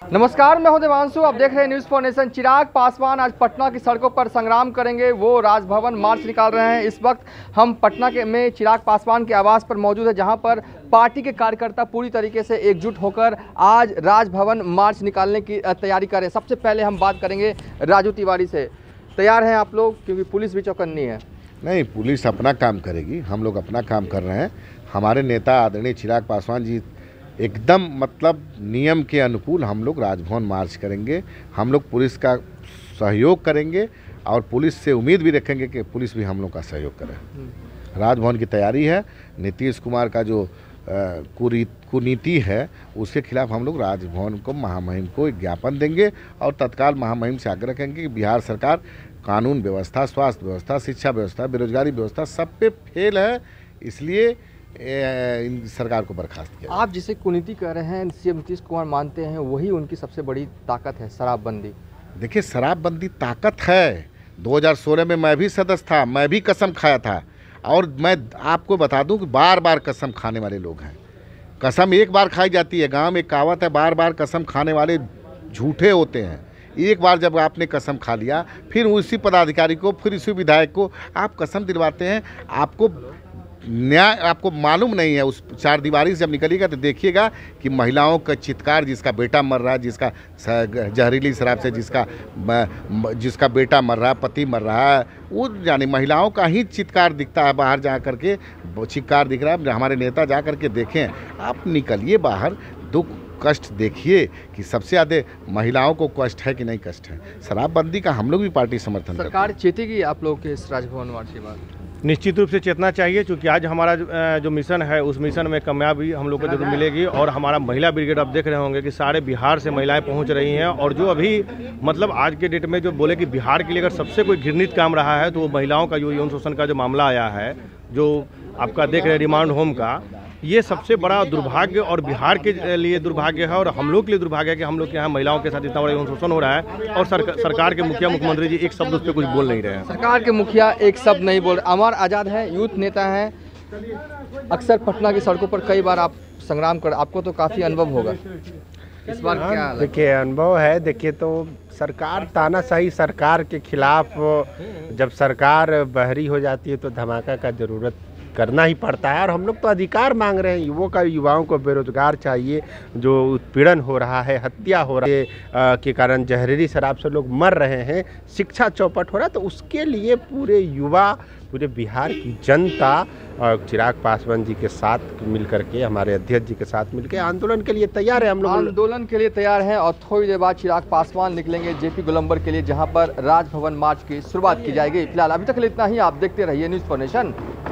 नमस्कार, मैं हूं देवांशु। आप देख रहे हैं news for nation. Chirag Paswan आज पटना की सड़कों पर संग्राम करेंगे। वो राजभवन मार्च निकाल रहे हैं। इस वक्त हम पटना में चिराग पासवान के आवास पर मौजूद है, जहां पर पार्टी के कार्यकर्ता पूरी तरीके से एकजुट होकर आज राजभवन मार्च निकालने की तैयारी कर रहे हैं। सबसे पहले हम बात करेंगे राजू तिवारी से। तैयार हैं आप लोग? क्योंकि पुलिस भी चौकन्नी है। नहीं, पुलिस अपना काम करेगी, हम लोग अपना काम कर रहे हैं। हमारे नेता आदरणीय चिराग पासवान जी एकदम नियम के अनुकूल हम लोग राजभवन मार्च करेंगे। हम लोग पुलिस का सहयोग करेंगे और पुलिस से उम्मीद भी रखेंगे कि पुलिस भी हम लोग का सहयोग करे। राजभवन की तैयारी है। नीतीश कुमार का जो कुनीति है उसके खिलाफ हम लोग राजभवन को महामहिम को एक ज्ञापन देंगे और तत्काल महामहिम से आग्रह करेंगे कि बिहार सरकार कानून व्यवस्था, स्वास्थ्य व्यवस्था, शिक्षा व्यवस्था, बेरोजगारी व्यवस्था सब पे फेल है, इसलिए इन सरकार को बर्खास्त किया। आप जिसे कुनीति कह रहे हैं, सीएम नीतीश कुमार मानते हैं वही उनकी सबसे बड़ी ताकत है, शराबबंदी। देखिए, शराबबंदी ताकत है। 2016 में मैं भी सदस्य था, मैं भी कसम खाया था। और मैं आपको बता दूं कि बार बार कसम खाने वाले लोग हैं। कसम एक बार खाई जाती है। गांव में कहावत है, बार बार कसम खाने वाले झूठे होते हैं। एक बार जब आपने कसम खा लिया, फिर उसी पदाधिकारी को, फिर उसी विधायक को आप कसम दिलवाते हैं। आपको न्याय आपको मालूम नहीं है। उस चार दीवारी से जब निकलिएगा तो देखिएगा कि महिलाओं का चित्कार, जिसका बेटा मर रहा है, जिसका जहरीली शराब से जिसका बेटा मर रहा है, पति मर रहा है, वो यानी महिलाओं का ही चित्कार दिखता है बाहर जा कर के, चित्कार दिख रहा है। हमारे नेता जा कर के देखें, आप निकलिए बाहर, दुख कष्ट देखिए कि सबसे ज़्यादा महिलाओं को कष्ट है कि नहीं कष्ट है। शराबबंदी का हम लोग भी पार्टी समर्थन करते हैं। सरकार चेतेगी आप लोग के इस राजभवन मार्च के बाद? निश्चित रूप से चेतना चाहिए, क्योंकि आज हमारा जो मिशन है उस मिशन में कामयाबी हम लोग को जरूर मिलेगी। और हमारा महिला ब्रिगेड आप देख रहे होंगे कि सारे बिहार से महिलाएं पहुंच रही हैं। और जो अभी आज के डेट में जो बोले कि बिहार के लिए अगर सबसे कोई घृणित काम रहा है तो वो महिलाओं का जो यौन शोषण का जो मामला आया है, जो आपका देख रहे हैं रिमांड होम का, ये सबसे बड़ा दुर्भाग्य और बिहार के लिए दुर्भाग्य है और हम लोग के लिए दुर्भाग्य है कि हम लोग के यहाँ महिलाओं के साथ इतना बड़ा यौन शोषण हो रहा है और सरकार के मुखिया मुख्यमंत्री जी एक शब्द उस पर कुछ बोल नहीं रहे हैं। सरकार के मुखिया एक शब्द नहीं बोल रहे। अमर आज़ाद है, यूथ नेता हैं, अक्सर पटना की सड़कों पर कई बार आप संग्राम कर, आपको तो काफ़ी अनुभव होगा। इस बार क्या? देखिए, अनुभव है। देखिए, तो सरकार तानाशाही सरकार के खिलाफ जब सरकार बहरी हो जाती है तो धमाका का ज़रूरत करना ही पड़ता है। और हम लोग तो अधिकार मांग रहे हैं। युवाओं को बेरोजगार चाहिए, जो उत्पीड़न हो रहा है, हत्या हो रहा है के कारण जहरीली शराब से लोग मर रहे हैं, शिक्षा चौपट हो रहा है, तो उसके लिए पूरे युवा, पूरे बिहार की जनता चिराग पासवान जी के साथ मिलकर के, हमारे अध्यक्ष जी के साथ मिलकर आंदोलन के लिए तैयार है। हम लोग आंदोलन के लिए तैयार हैं और थोड़ी देर बाद चिराग पासवान निकलेंगे जेपी गोलंबर के लिए, जहां पर राजभवन मार्च की शुरुआत की जाएगी। फिलहाल अभी तक इतना ही। आप देखते रहिए न्यूज़ फॉर नेशन।